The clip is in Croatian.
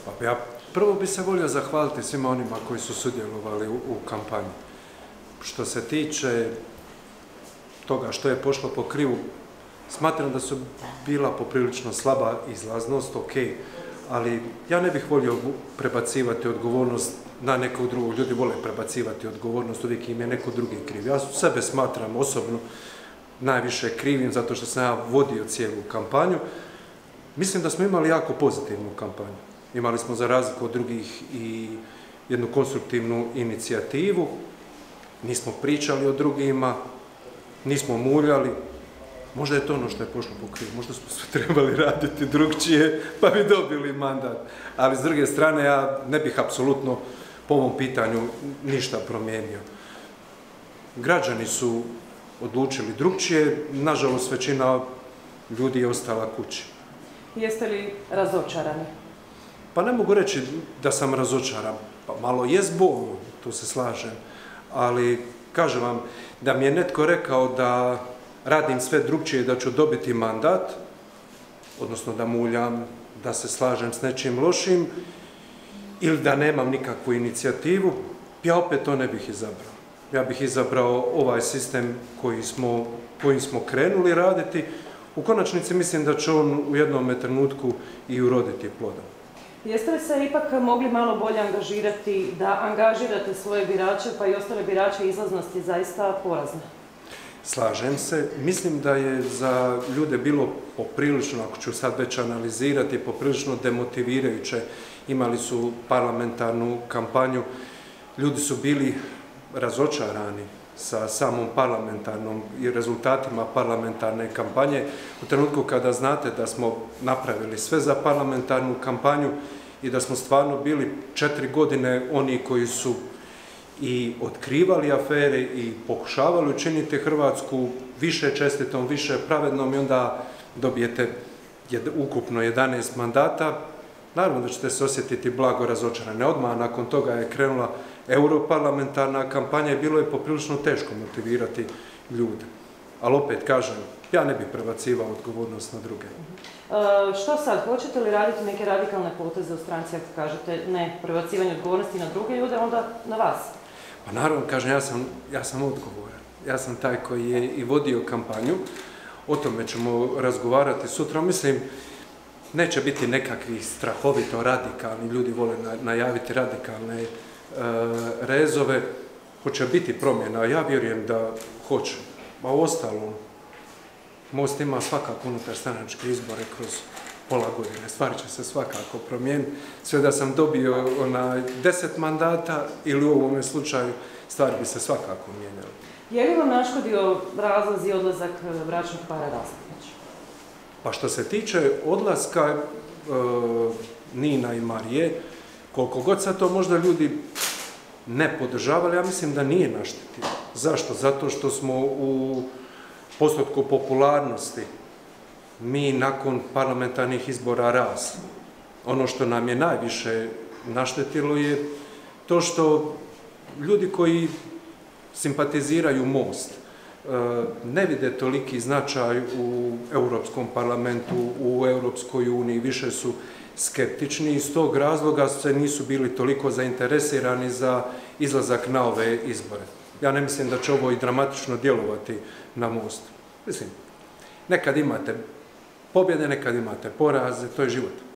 Pa ja prvo bi se volio zahvaliti svima onima koji su sudjelovali u kampanji. Što se tiče toga što je pošlo po krivu, smatram da su bila poprilično slaba izlaznost, ok, ali ja ne bih volio prebacivati odgovornost na nekog drugog. Ljudi vole prebacivati odgovornost, uvijek im je neko drugi kriv. Ja sebe smatram osobno najviše krivim zato što sam ja vodio cijelu kampanju. Mislim da smo imali jako pozitivnu kampanju. Imali smo za razliku od drugih i jednu konstruktivnu inicijativu. Nismo pričali o drugima, nismo muljali. Možda je to ono što je pošlo po krivu. Možda smo sve trebali raditi drugčije pa bi dobili mandat. Ali s druge strane ja ne bih apsolutno po ovom pitanju ništa promijenio. Građani su odlučili drugčije. Nažalost, većina ljudi je ostala kući. Jeste li razočarani? Pa ne mogu reći da sam razočaran. Pa malo jest bolno, tu se slažem. Ali, kažem vam, da mi je netko rekao da radim sve drugčije, da ću dobiti mandat, odnosno da muljam, da se slažem s nečim lošim, ili da nemam nikakvu inicijativu, ja opet to ne bih izabrao. Ja bih izabrao ovaj sistem kojim smo krenuli raditi. U konačnici mislim da će on u jednom trenutku i uroditi plodom. Jeste li se ipak mogli malo bolje angažirati, da angažirate svoje birače, pa i ostale birače, izlaznost je zaista porazna? Slažem se. Mislim da je za ljude bilo poprilično, ako ću sad već analizirati, poprilično demotivirajuće. Imali su parlamentarnu kampanju, ljudi su bili razočarani sa samom parlamentarnom i rezultatima parlamentarne kampanje. U trenutku kada znate da smo napravili sve za parlamentarnu kampanju i da smo stvarno bili 4 godine oni koji su i otkrivali afere i pokušavali učiniti Hrvatsku više čestitom, više pravednom i onda dobijete ukupno 11 mandata, naravno da ćete se osjetiti blago razočarane. Odmah nakon toga je krenula europarlamentarna kampanja i bilo je poprilično teško motivirati ljude. Ali opet kažem, ja ne bih prebacivao odgovornost na druge. Što sad? Hoćete li raditi neke radikalne poteze u stranci ako kažete ne, prebacivanje odgovornosti na druge ljude, onda na vas? Pa naravno, kažem, ja sam odgovoran. Ja sam taj koji je i vodio kampanju. O tome ćemo razgovarati sutra. Mislim, neće biti nekakvih strahovito radikalni, ljudi vole najaviti radikalne rezove. Hoće biti promjena, ja vjerujem da hoće. A u ostalom, Most ima svakako unutarstranačke izbore kroz pola godine. Stvari će se svakako promijeniti. Sve da sam dobio 10 mandata ili u ovome slučaju stvari bi se svakako mijenjale. Je li vam naškodio razlaz i odlazak bračnog para Raspudić? Pa što se tiče odlaska Nina i Marije, koliko god sad to možda ljudi ne podržavali, ja mislim da nije naštetio. Zašto? Zato što smo u postotku popularnosti mi nakon parlamentarnih izbora rasli. Ono što nam je najviše naštetilo je to što ljudi koji simpatiziraju Most ne vide toliki značaj u Europskom parlamentu, u Europskoj uniji, više su skeptični i iz tog razloga se nisu bili toliko zainteresirani za izlazak na ove izbore. Ja ne mislim da će ovo i dramatično djelovati na Most. Mislim, nekad imate pobjede, nekad imate poraze, to je život.